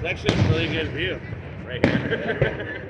actually a really good view right here.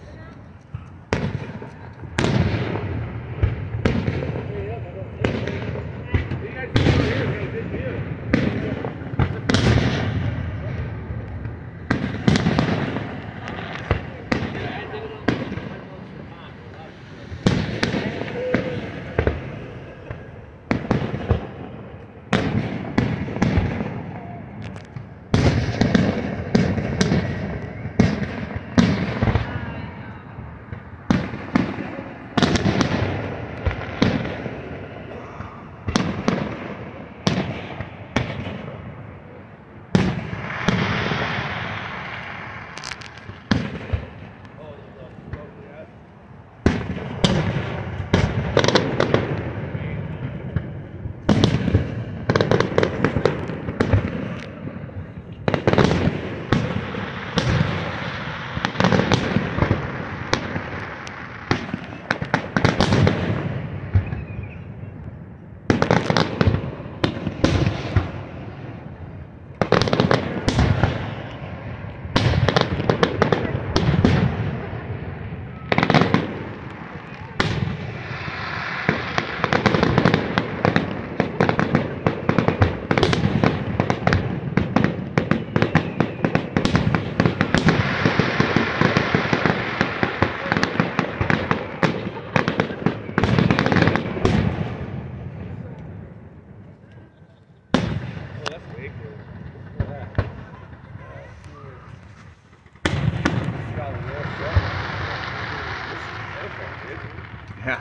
Yeah.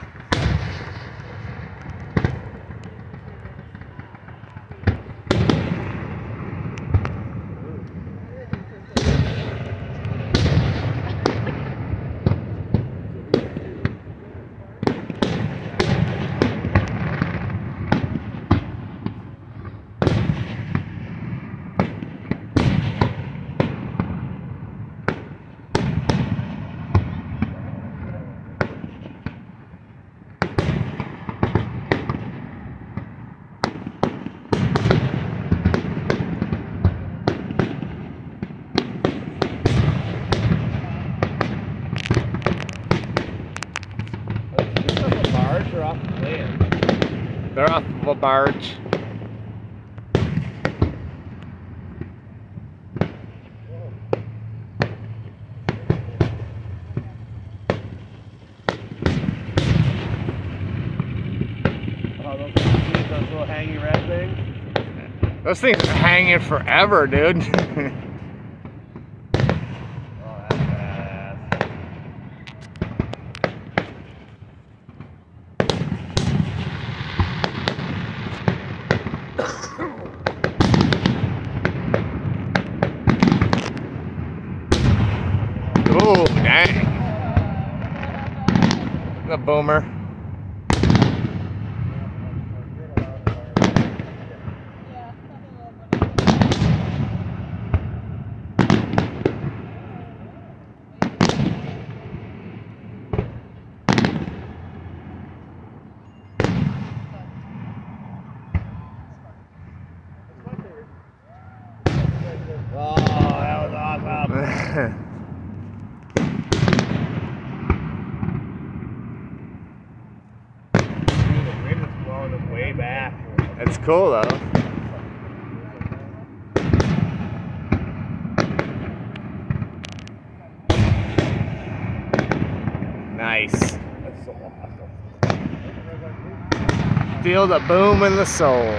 They're off the land. They're off of a barge. Oh, those little hanging red things? Those things are hanging forever, dude. Oh, dang. The boomer. Oh, that was awesome. The wind is blowing them way back. It's cool though. Nice. That's so awesome. Feel the boom in the soul.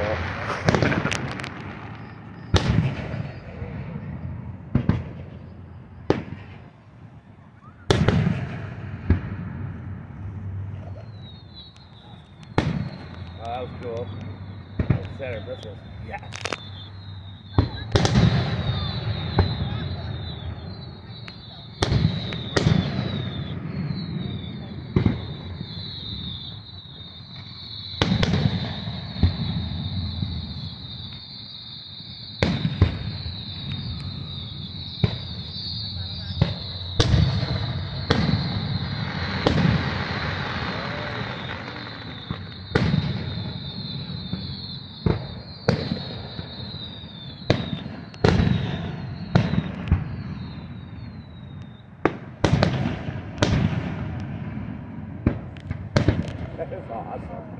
Oh, that was cool. That was center bristles. Yeah. That is awesome.